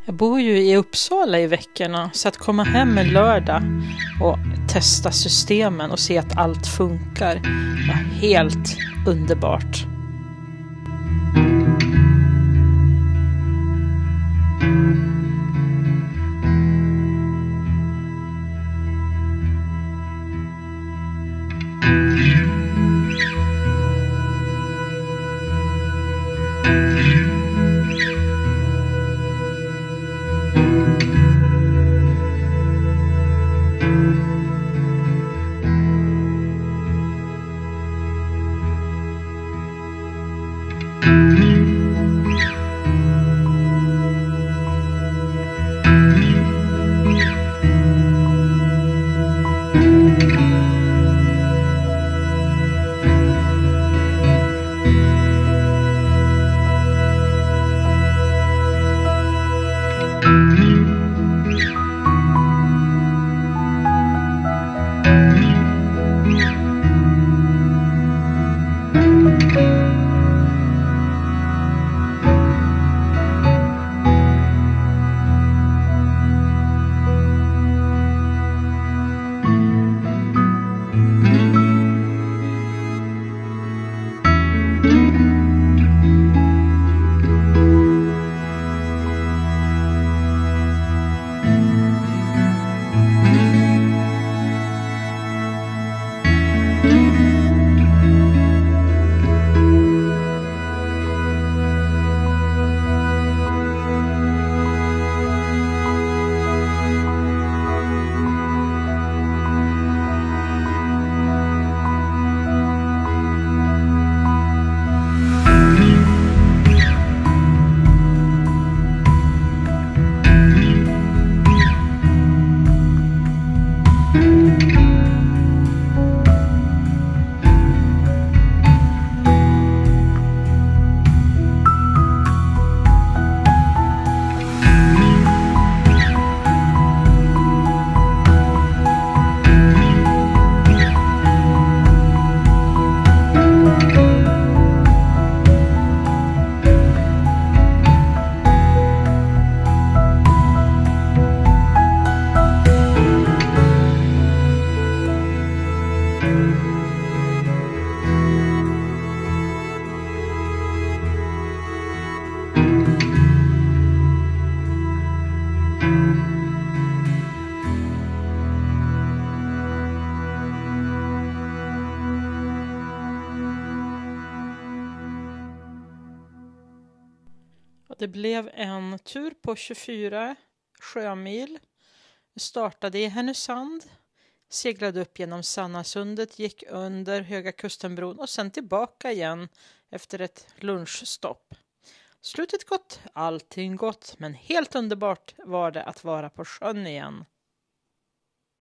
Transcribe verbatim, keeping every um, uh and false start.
Jag bor ju i Uppsala i veckorna, så att komma hem en lördag och testa systemen och se att allt funkar var helt underbart. Det blev en tur på tjugofyra sjömil. Vi startade i Härnösand, seglade upp genom Sannasundet, gick under Höga Kustenbron och sen tillbaka igen efter ett lunchstopp. Slutet gott, allting gott, men helt underbart var det att vara på sjön igen.